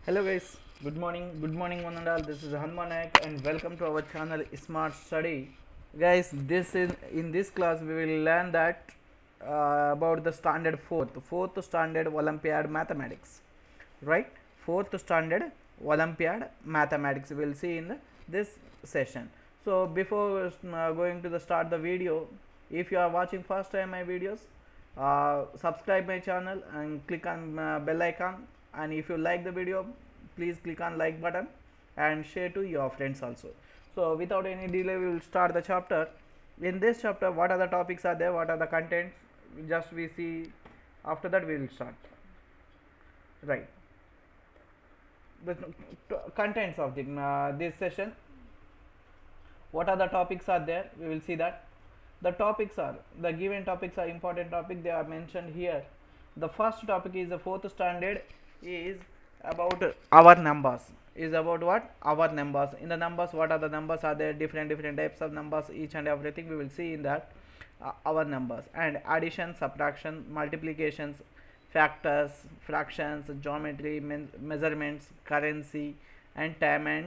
Hello guys, good morning one and all. This is Hanuman Nayak and welcome to our channel Smart Study. Guys, this is in this class we will learn that about the standard fourth standard Olympiad mathematics, right? Fourth standard Olympiad mathematics we will see in this session. So before going to the start the video, if you are watching first time my videos, subscribe my channel and click on bell icon, and if you like the video please click on like button and share to your friends also. So without any delay we will start the chapter. In this chapter, what are the topics are there, what are the contents, just we see. After that we will start, right? The contents of the this session, what are the topics are there, we will see that. The topics are, the given topics are important topic, they are mentioned here. The first topic is the fourth standard, is about our numbers, is about what, our numbers. In the numbers, what are the numbers are there, different types of numbers, each and everything we will see in that. Our numbers and addition, subtraction, multiplications, factors, fractions, geometry, measurements, currency, and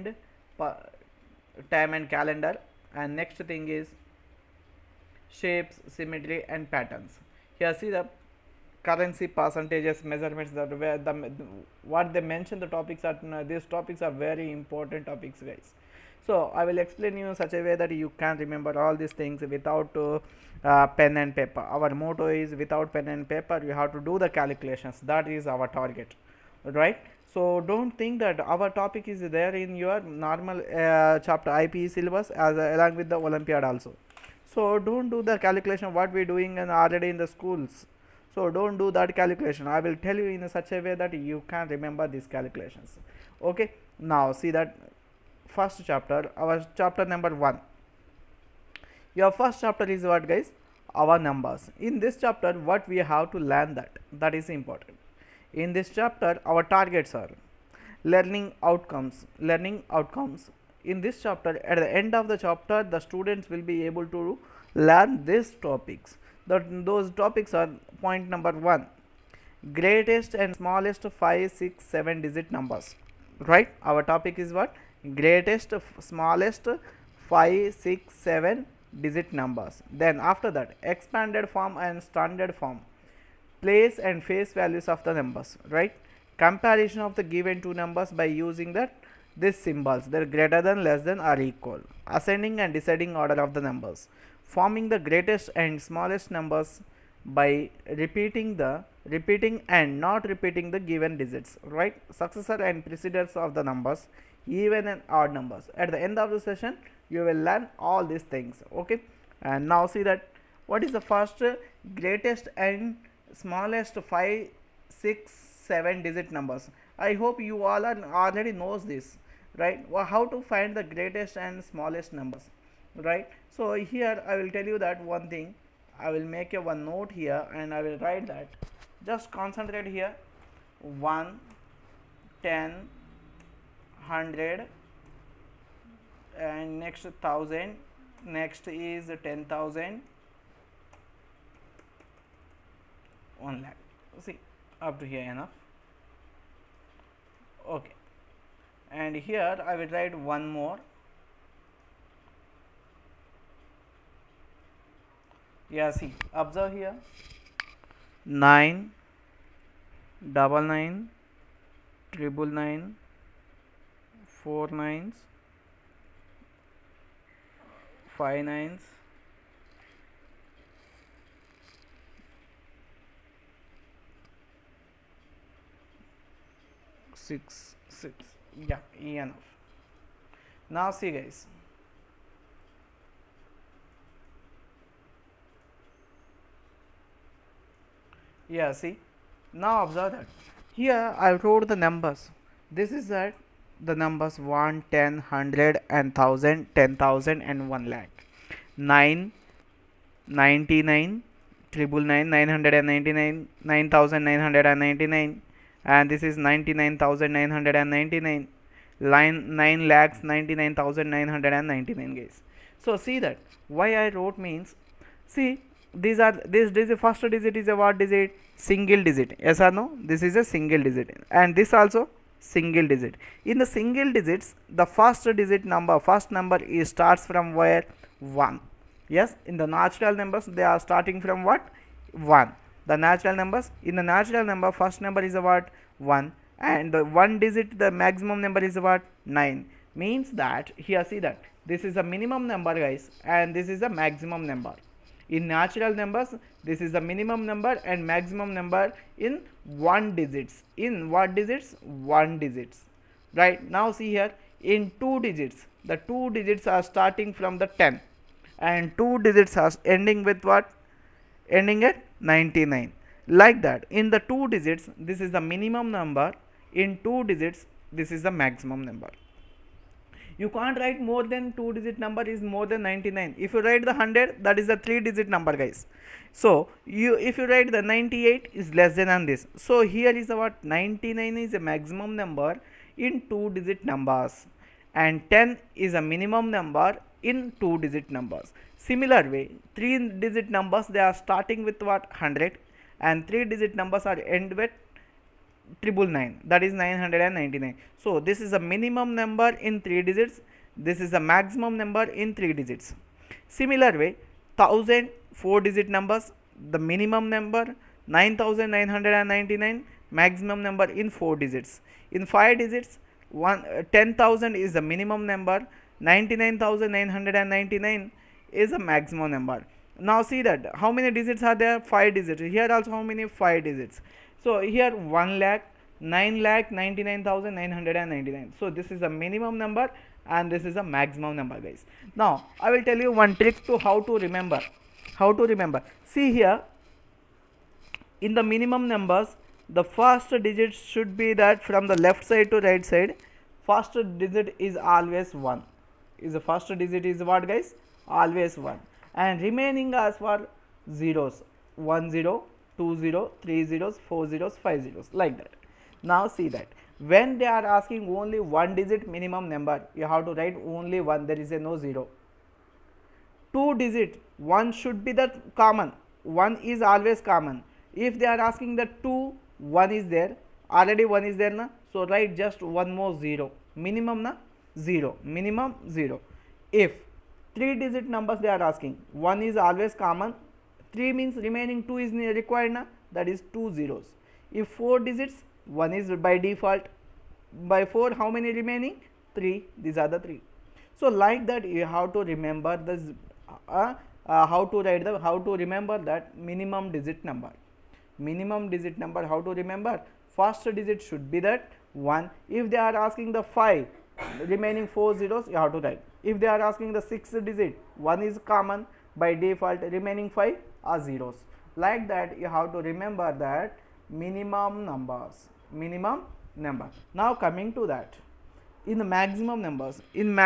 time and calendar. And next thing is shapes, symmetry, and patterns. Here see the currency, percentages, measurements, that where what they mention the topics are. These topics are very important topics, guys. So I will explain you in such a way that you can remember all these things without pen and paper. Our motto is without pen and paper you have to do the calculations. That is our target, right? So don't think that our topic is there in your normal chapter IPE syllabus as along with the Olympiad also. So don't do the calculation what we doing and already in the schools. So don't do that calculation. I will tell you in such a way that you can remember these calculations. Okay, now see that first chapter, our chapter number 1. Your first chapter is what, guys? Our numbers. In this chapter what we have to learn, that is important. In this chapter our targets are learning outcomes. In this chapter, at the end of the chapter, the students will be able to learn these topics. Those topics are: point number 1, greatest and smallest 5, 6, 7 digit numbers, right? Our topic is what? Greatest, smallest 5, 6, 7 digit numbers. Then after that, expanded form and standard form, place and face values of the numbers, right? Comparison of the given two numbers by using these symbols, they're greater than, less than, or equal. Ascending and descending order of the numbers. Forming the greatest and smallest numbers by repeating and not repeating the given digits, right? Successor and preceders of the numbers, even and odd numbers. At the end of the session you will learn all these things. Okay, and now see that what is the first greatest and smallest 5, 6, 7 digit numbers. I hope you all are already knows this, right? How to find the greatest and smallest numbers, right? So here I will tell you that one thing. I will make a one note here and I will write that. Just concentrate here. 1, 10, 100, and next 1000, next is 10,000, 1 lakh. See, up to here enough. Okay, and here I will write one more. Yeah, see, observe here. 9, 99, 999, 4 nines, 5 nines, 6. Yeah, enough. Now see, guys, yeah, see, now observe that here I wrote the numbers. This is that the numbers 1, 10, 100, and 1000, 10,000, and 1 lakh. 9, 99, 999, 999, 9,999, and this is 99,999. 9 lakhs 99,999, guys. So see that why I wrote means, see, this first digit is a what digit? Single digit. Yes or no? This is a single digit, and this also single digit. In the single digits, the first number is starts from where? 1. Yes, in the natural numbers they are starting from what? 1. The natural numbers, in the natural number first number is what? 1, and the one digit, the maximum number is what? 9. Means that here see that this is a minimum number guys, and this is a maximum number. In natural numbers, this is the minimum number and maximum number in 1 digits. In what digits? 1 digits. Right, now see here, in 2 digits, the 2 digits are starting from the 10, and 2 digits are ending with what? Ending at 99. Like that, in the 2 digits, this is the minimum number. In 2 digits, this is the maximum number. You can't write more than 2 digit number is more than 99. If you write the 100, that is a 3 digit number guys. So if you write the 98 is less than this. So here is what? 99 is a maximum number in 2 digit numbers, and 10 is a minimum number in 2 digit numbers. Similar way, 3 digit numbers, they are starting with what? 100, and 3 digit numbers are end with 999, that is 999. So this is a minimum number in 3 digits, this is a maximum number in 3 digits. Similar way, 1000 4 digit numbers, the minimum number 9999, maximum number in 4 digits. In 5 digits, 10,000 is the minimum number, 99,999 is a maximum number. Now see that how many digits are there? 5 digits. Here also how many? 5 digits. So here 1 lakh, 9,99,999. So this is a minimum number and this is a maximum number guys. Now I will tell you one trick to how to remember. See here, in the minimum numbers, the first digit should be that from the left side to right side, first digit is always 1. Is the first digit is what guys? Always 1. And remaining as for zeros, 1 0, 2 0, 3 zeros, 4 zeros, 5 zeros, like that. Now see that when they are asking only 1 digit minimum number, you have to write only 1, there is a no 0. 2 digit, 1 should be the common, 1 is always common. If they are asking the 2, 1 is there, already 1 is there na, so write just one more 0, minimum na 0, minimum 0. If 3 digit numbers they are asking, 1 is always common, 3 means remaining 2 is required na, that is 2 zeros. If 4 digits, 1 is by default, by 4 how many remaining? 3, these are the 3. So like that you have to remember this, how to remember that minimum digit number. Minimum digit number, how to remember? First digit should be that 1. If they are asking the 5, remaining 4 zeros, you have to write. If they are asking the 6th digit, 1 is common, by default remaining 5 are zeros. Like that you have to remember that minimum numbers. Now coming to that, in the maximum numbers,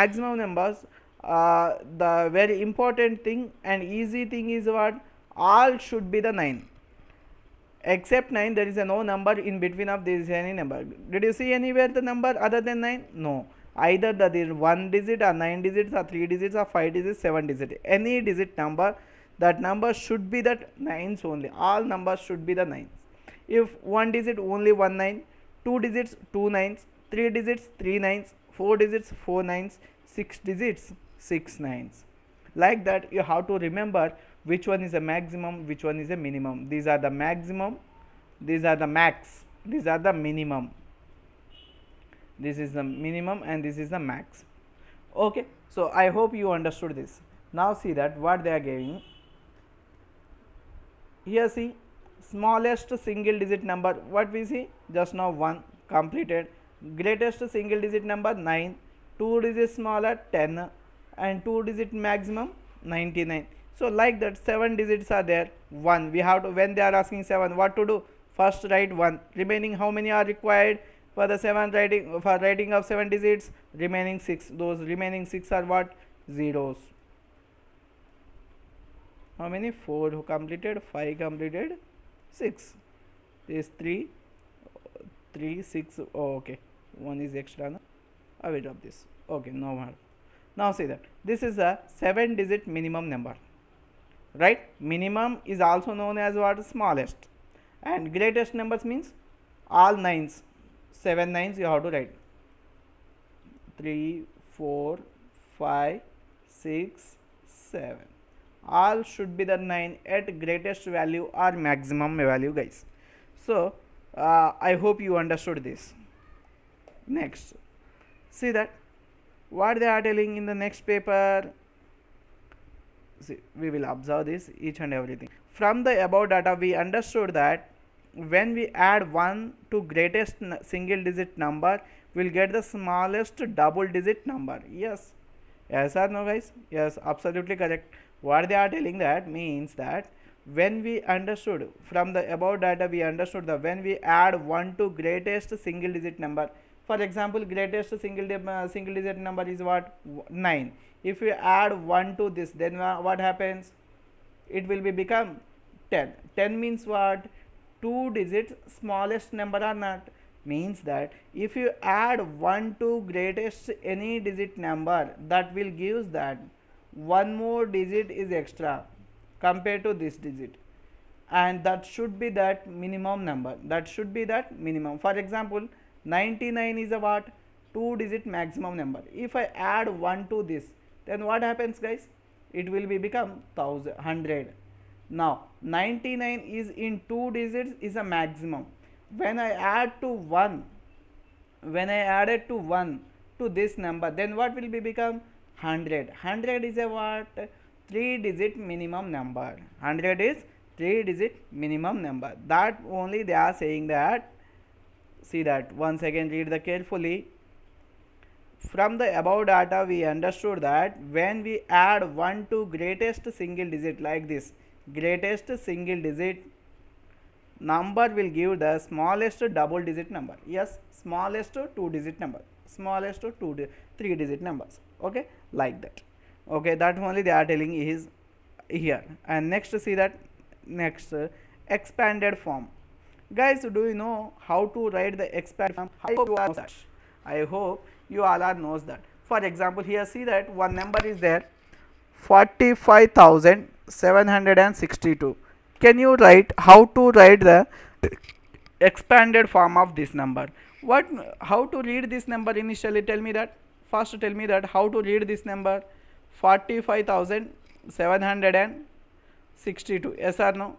the very important thing and easy thing is what? All should be the 9. Except 9, there is a no number in between of this any number. Did you see anywhere the number other than 9? No. Either that is 1 digit or 9 digits or 3 digits or 5 digits, 7 digits. Any digit number, that number should be that 9s only. All numbers should be the 9s. If 1 digit only 1 9, 2 digits 2 9s, 3 digits 3 9s, 4 digits 4 9s, 6 digits 6 9s. Like that you have to remember which one is a maximum, which one is a minimum. These are the maximum, these are the max, these are the minimum. This is the minimum and this is the max. Okay, so I hope you understood this. Now see that what they are giving. Here see, smallest single digit number, what we see just now 1 completed. Greatest single digit number 9, 2 digits smaller 10, and 2 digit maximum 99. So like that 7 digits are there, 1 we have to, when they are asking 7, what to do? First write 1, remaining how many are required for the 7 writing, for writing of 7 digits? Remaining 6. Those remaining 6 are what? Zeros. How many? 4 who completed, 5 completed, 6. This 3, 6. Oh, okay, 1 is extra na? I will drop this. Okay, no more. Now see that this is a 7 digit minimum number, right? Minimum is also known as what? Smallest. And greatest numbers means all 9s. 7 nines you have to write. 3, 4, 5, 6, 7. All should be the 9 at greatest value or maximum value, guys. So I hope you understood this. Next, see that what they are telling in the next paper. See, we will observe this each and everything. From the above data we understood that when we add 1 to greatest single digit number, we'll get the smallest double digit number. Yes, yes or no, guys? Yes, absolutely correct. What they are telling that means that when we understood from the above data, we understood that when we add 1 to greatest single digit number, for example, greatest single digit number is what? 9. If we add 1 to this, then what happens? It will be become 10. 10 means what? 2 digits smallest number or not? Means that if you add 1 to greatest any digit number, that will gives that one more digit is extra compared to this digit, and that should be that minimum number. That should be that minimum. For example, 99 is a what? 2 digit maximum number. If I add 1 to this, then what happens, guys? It will be become 100. Now 99 is in 2 digits is a maximum. When I add to 1, when I added to 1 to this number, then what will be become? 100. 100 is a what? 3 digit minimum number. 100 is 3 digit minimum number. That only they are saying that. See that once again, read the carefully. From the above data we understood that when we add 1 to greatest single digit like this, greatest single digit number will give the smallest double digit number. Yes, smallest 2 digit number, smallest 3 digit numbers. Okay, like that. Okay, that only they are telling is here. And next, see that next expanded form. Guys, do you know how to write the expanded form? I hope you all know that. I hope you all are knows that. For example, here see that one number is there, 45,762. Can you write how to write the expanded form of this number? What, how to read this number initially? Tell me that. First tell me that how to read this number 45,762. Yes or no?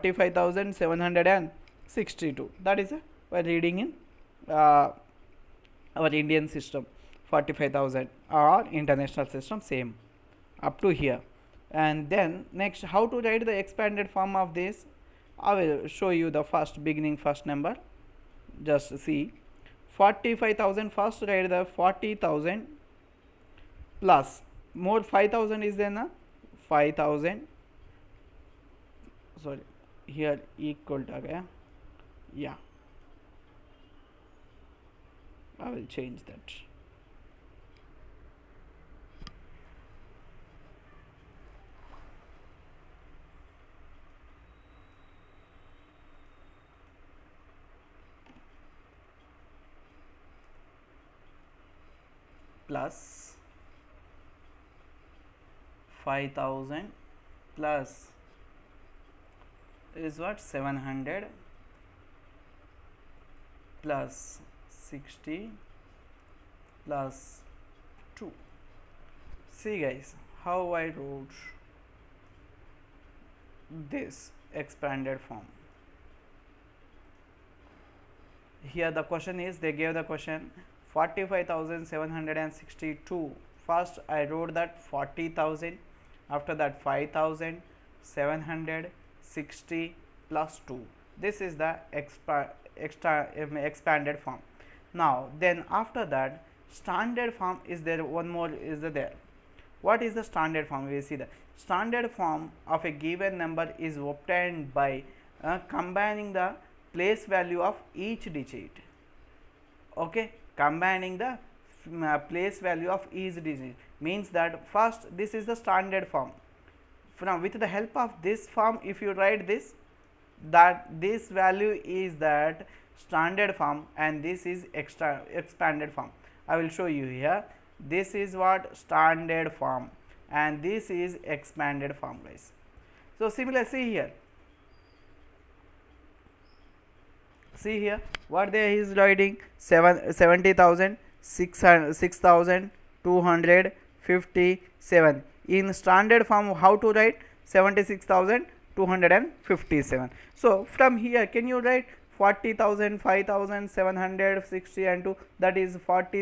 45,762. That is by reading in our Indian system 45,000 or international system same up to here. And then next, how to write the expanded form of this? I will show you the first beginning first number. Just see 45,000. First write the 40,000 plus more 5,000 is there na, 5,000, sorry here equal to gaya. Yeah, I will change that. Plus 5,000 plus is what? 700 plus 60 plus 2. See guys, how I wrote this expanded form. Here the question is, they gave the question 45,762. First I wrote that 40,000, after that 5,760 plus 2. This is the expanded form. Now then after that standard form is there, one more is there. What is the standard form? We see the standard form of a given number is obtained by combining the place value of each digit. Okay, combining the place value of each digit means that first this is the standard form. From with the help of this form, if you write this, that this value is that standard form and this is expanded form. I will show you here. This is what? Standard form and this is expanded form, guys. So similar, see here, See here what they is writing, 70,000, 6,257. In standard form, how to write 76,257? So from here, can you write 40,000, 5,760 and 2, that is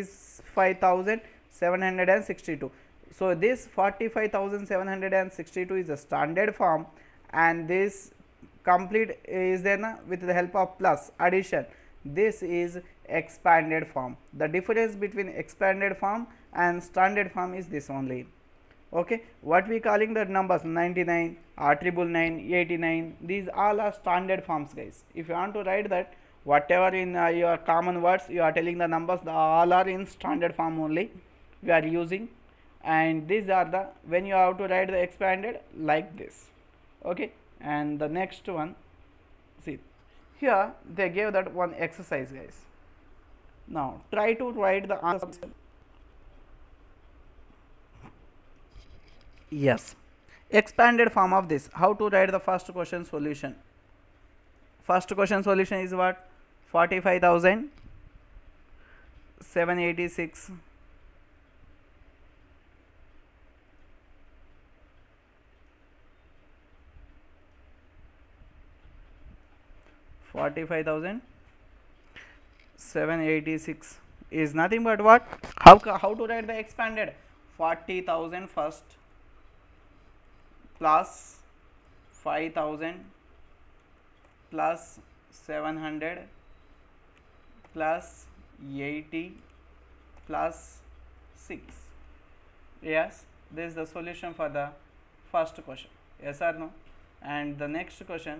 45,762. So this 45,762 is a standard form, and this complete is then with the help of plus addition. This is expanded form. The difference between expanded form and standard form is this only. Okay, what we calling the numbers 99 or 999, 89, these all are standard forms, guys. If you want to write that, whatever in your common words you are telling the numbers, all are in standard form only we are using, and these are the when you have to write the expanded like this. Okay, and the next one, see here they gave that one exercise, guys. Now try to write the answer. Yes, expanded form of this. How to write the first question solution? First question solution is what? 45,786 45,786 is nothing but what? How to write the expanded? 40,000 first plus 5,000 plus 700 plus 80 plus 6. Yes, this is the solution for the first question. Yes or no? And the next question,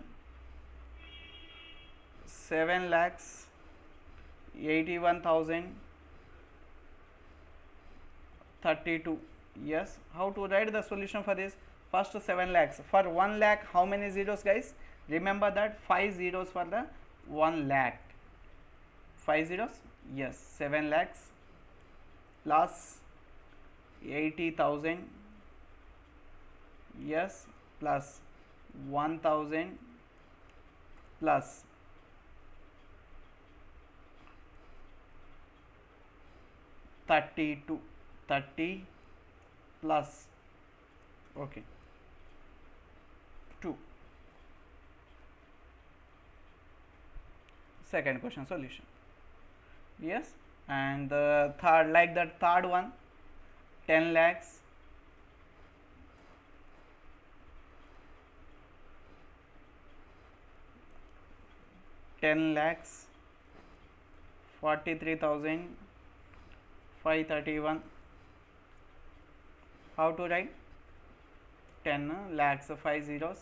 7,81,032. Yes, how to write the solution for this? First 7 lakhs. For 1 lakh, how many zeros, guys? Remember that 5 zeros for the 1 lakh. 5 zeros? Yes, 7 lakhs plus 80,000. Yes, plus 1,000 plus 30 plus, okay, 2. Second question solution. Yes, and the third, like that third one, 10 lakhs 43,531. How to write? 10 lakhs 5 zeros.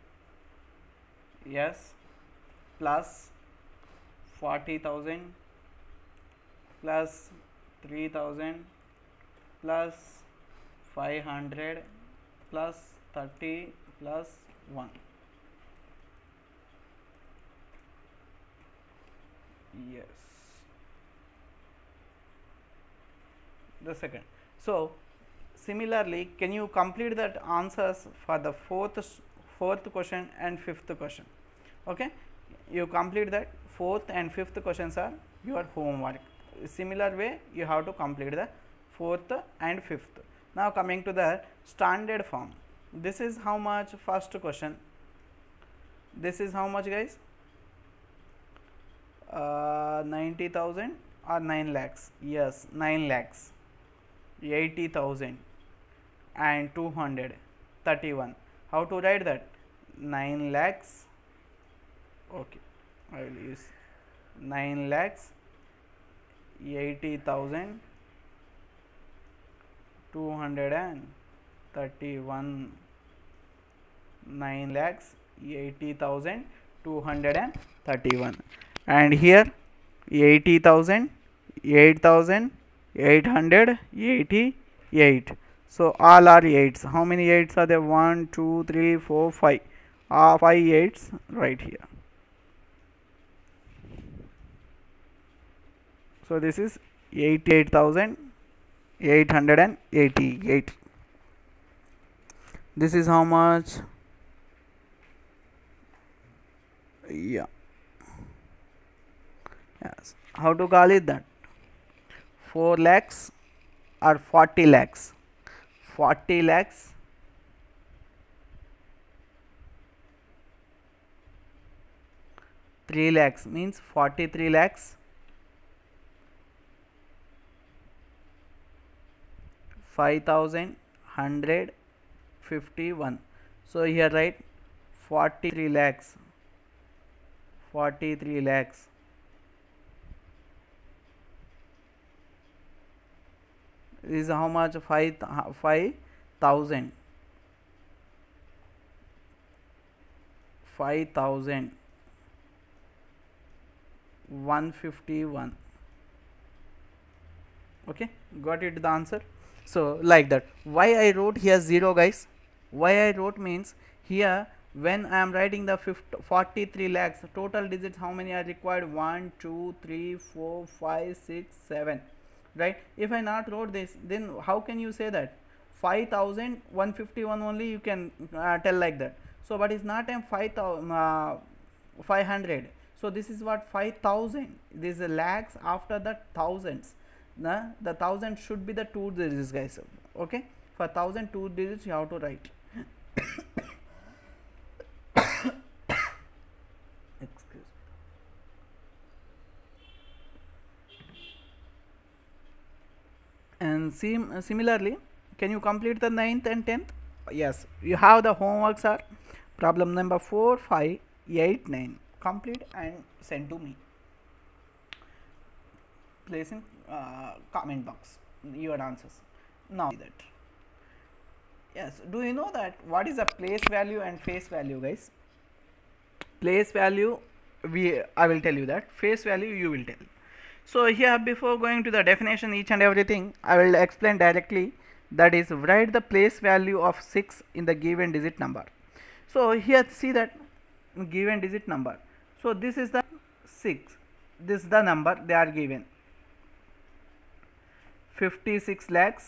Yes, plus 40,000 plus 3,000 plus 500 plus 30 plus 1. Yes, the second. So similarly, can you complete that answers for the fourth question and fifth question? Okay, you complete that. Fourth and fifth questions are your homework. Similar way you have to complete the fourth and fifth. Now coming to the standard form. This is how much? First question. This is how much, guys? 90,000 or 9 lakhs? Yes, 9 lakhs 80,000 and 231. How to write that? 9 lakhs, okay, I will use 9 lakhs 80,000 231. 9 lakhs 80,000 231, and here 80,000 8,888. So all are 8s. How many 8s are there? 1 2 3 4 5. 5 8s right here. So this is 88,888. This is how much? Yeah, Yes. How to call it that? 4 lakhs or 40 lakhs? 40 lakhs, 3 lakhs means 43 lakhs, 5,151. So here write 43 lakhs, 43 lakhs. Is how much? 5,000. 5,151. Okay, got it the answer. So like that. Why I wrote here 0, guys? Why I wrote means here when I am writing the 43 lakhs, total digits how many are required? 1 2 3 4 5 6 7, right? If I not wrote this, then how can you say that 5,151 only you can tell like that? So but it's not a 500. So this is what 5,000. This is lakhs after the thousands. The thousand should be the 2 digits, guys. Okay, for 1,000 2 digits you have to write. Excuse me. And similarly, can you complete the 9th and 10th? Yes, you have the homeworks are problem number 4, 5, 8, 9. Complete and send to me. Place in comment box your answers. Now that, yes, do you know that what is a place value and face value, guys? Place value, I will tell you that. Face value you will tell. So here, before going to the definition each and everything, I will explain directly. That is, write the place value of 6 in the given digit number. So here see that given digit number. So this is the 6. This is the number they are given. 56 lakhs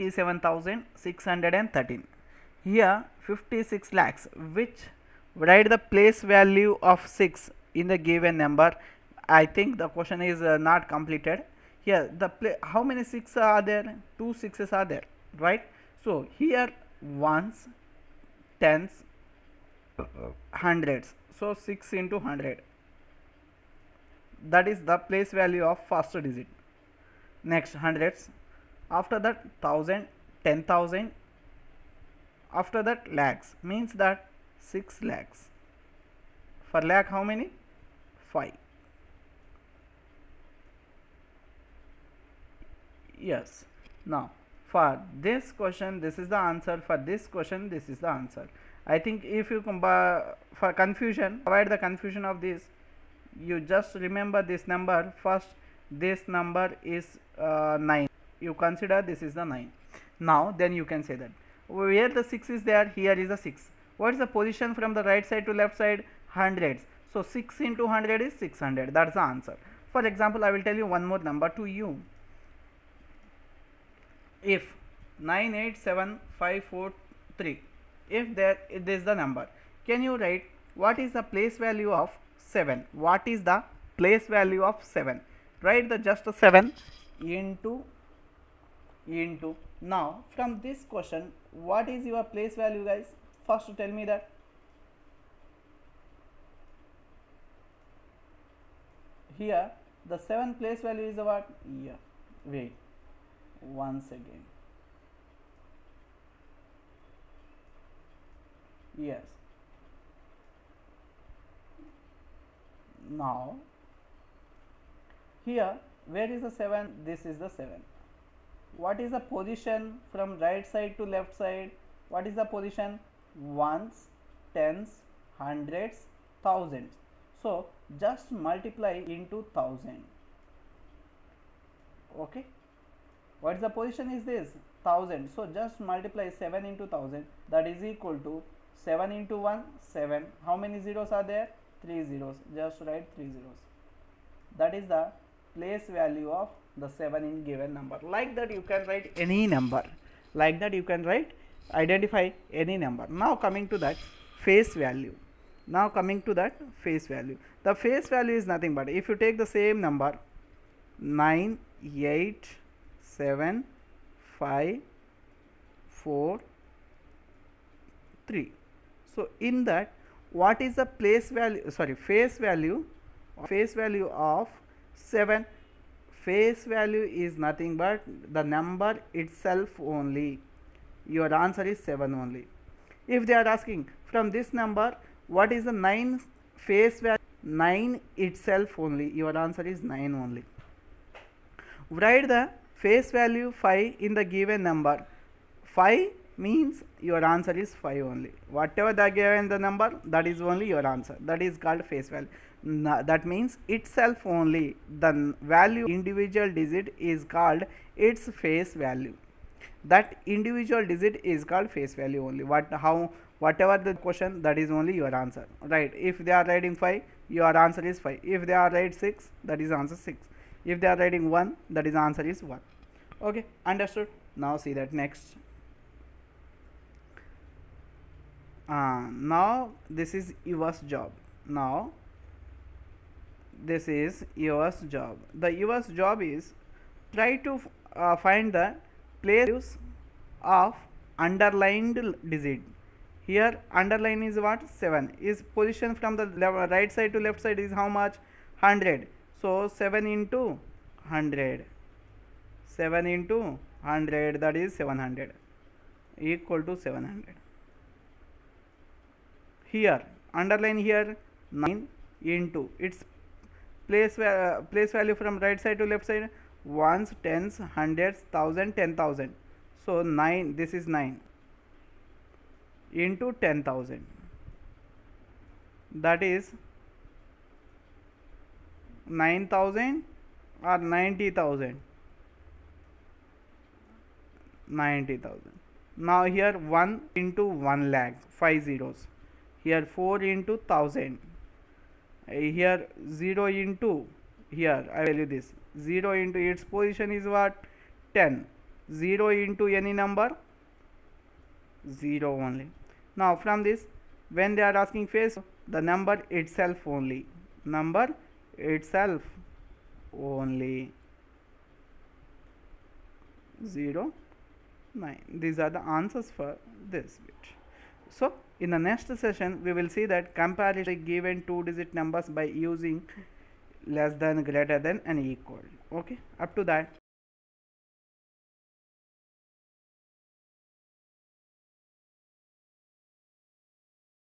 87,613. Here 56 lakhs, which write the place value of 6 in the given number. I think the question is not completed. Here the how many 6 are there? 2 6s are there, right? So here ones, tens, hundreds. So 6 into 100. That is the place value of first digit. Next hundreds, after that 1,000, 10,000, after that lakhs, means that 6 lakhs. For lakh how many? 5. Yes. Now for this question this is the answer, for this question this is the answer. I think if you for confusion, avoid the confusion of this, you just remember this number first. This number is 9. You consider this is the 9. Now then you can say that where the 6 is there, here is the 6. What is the position from the right side to left side? Hundreds. So 6 into 100 is 600. That's the answer. For example, I will tell you one more number to you. If 987543, if there it is the number, can you write what is the place value of 7? What is the place value of 7? Write the just 7 into. Now from this question, what is your place value, guys? First tell me that. Here the 7 place value is what? Yeah, wait, once again. Yes. Now here where is the 7? This is the 7. What is the position from right side to left side? What is the position? Ones, tens, hundreds, thousands. So just multiply into 1,000. Okay, what is the position is this? 1,000. So just multiply 7 into 1,000. That is equal to 7 into 1, 7. How many zeros are there? 3 zeros. Just write 3 zeros. That is the place value of the 7 in given number. Like that you can write any number. Like that you can write, identify any number. Now coming to that face value. Now coming to that face value. The face value is nothing but, if you take the same number 9, 8, 7, 5, 4, 3. So in that, what is the face value of 7? Face value is nothing but the number itself only. Your answer is 7 only. If they are asking from this number, what is the 9 face value? 9 itself only. Your answer is 9 only. Write the face value 5 in the given number. 5 means your answer is 5 only. Whatever the given the number, that is only your answer. That is called face value. That means itself only. The value individual digit is called its face value. That individual digit is called face value only. Whatever the question, that is only your answer. Right? If they are writing 5, your answer is 5. If they are writing 6, that is answer 6. If they are writing 1, that is answer is 1. Okay, understood. Now see that next. Now this is yours job. Now this is yours job. The yours job is try to find the place of underlined digit. Here underline is what? 7. Is position from the right side to left side is how much? 100. So 7 into 100. 7 into 100, that is 700, equal to 700. Here underline here 9 into its place value from right side to left side, ones, tens, hundreds, thousand, 10,000. So 9, this is 9 into 10,000, that is 9,000 or 90,000. 90,000. Now here 1 into 1 lakh, 5 zeros. Here 4 into 1000. Here 0 into, here I value this 0 into its position is what? 10. 0 into any number, 0 only. Now from this, when they are asking face, the number itself only. Number itself only. 0, 9. These are the answers for this bit. So in the next session, we will see that compare given 2-digit numbers by using less than, greater than and equal. Okay, up to that